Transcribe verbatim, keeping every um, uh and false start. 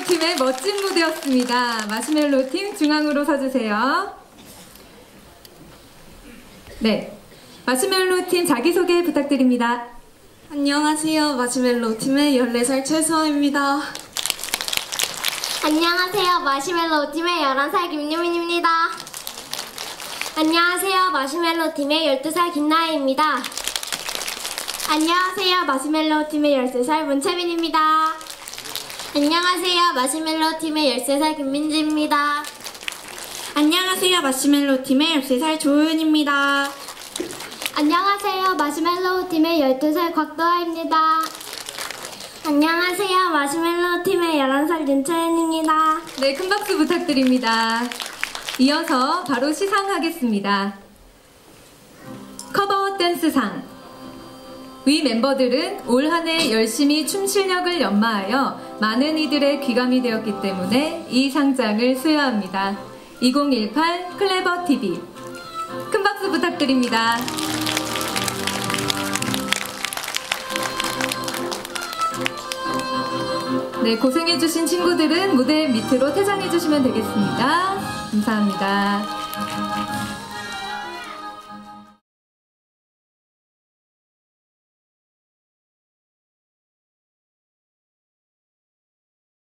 마시멜로 팀의 멋진 무대였습니다. 마시멜로 팀 중앙으로 서주세요. 네, 마시멜로 팀 자기소개 부탁드립니다. 안녕하세요. 마시멜로 팀의 열네 살 최수아입니다. 안녕하세요. 마시멜로 팀의 열한 살 김유민입니다. 안녕하세요. 마시멜로 팀의 열두 살 김나혜입니다. 안녕하세요. 마시멜로 팀의 열세 살 문채민입니다. 안녕하세요. 마시멜로 팀의 열세 살 김민지입니다. 안녕하세요. 마시멜로 팀의 열세 살 조은입니다. 안녕하세요. 마시멜로 팀의 열두 살 곽도아입니다. 안녕하세요. 마시멜로 팀의 열한 살 윤채은입니다. 네, 큰 박수 부탁드립니다. 이어서 바로 시상하겠습니다. 커버 댄스상. 위 멤버들은 올 한 해 열심히 춤 실력을 연마하여 많은 이들의 귀감이 되었기 때문에 이 상장을 수여합니다. 이천십팔 클레버 티비. 큰 박수 부탁드립니다. 네, 고생해주신 친구들은 무대 밑으로 퇴장해주시면 되겠습니다. 감사합니다.